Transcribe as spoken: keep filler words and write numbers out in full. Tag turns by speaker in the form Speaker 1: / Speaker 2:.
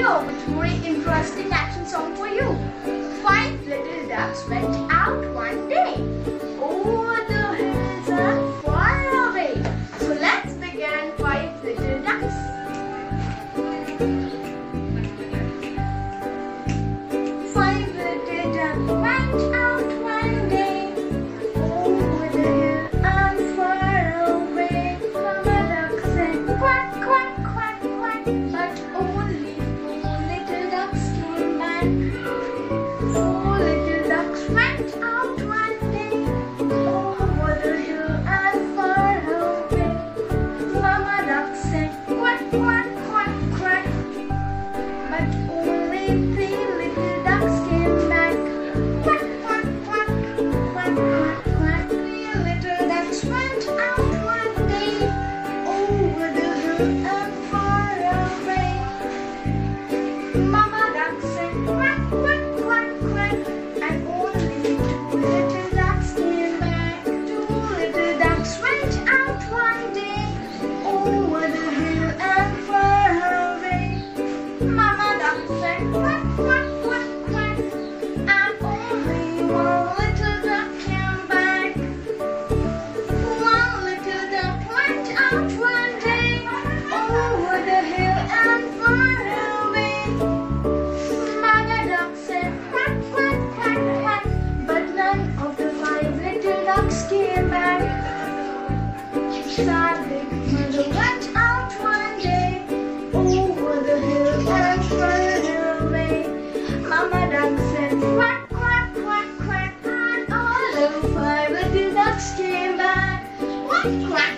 Speaker 1: here with a very interesting action song for you. Five little ducks went out one day, over the hills and far away. So let's begin. Five little ducks. Five little ducks went out one day, over the hill and far away. Mama duck said quack, quack, quack, quack, but only four little ducks came back. Four little ducks went out one day, over the hill and far away. Mama duck said quack, quack, quack, quack, but only three little ducks came back. Quack, quack, quack, quack, quack, quack. Three little ducks went out one day, over the hill and far away. Mama duck said quack, quack, quack, quack, and only two little ducks came back. Two little ducks went out one day, over the hill and far away. Mama duck said quack, quack, quack, quack, and only one little duck came back. One little duck went out one day, over the hill and far away. Mother duck said quack, quack, quack, quack, but none of the five little ducks came back. Sadly, mother went out one day, over the hill and far away. Mama duck said quack, quack, quack, quack, and all the five little ducks came back. Quack, quack,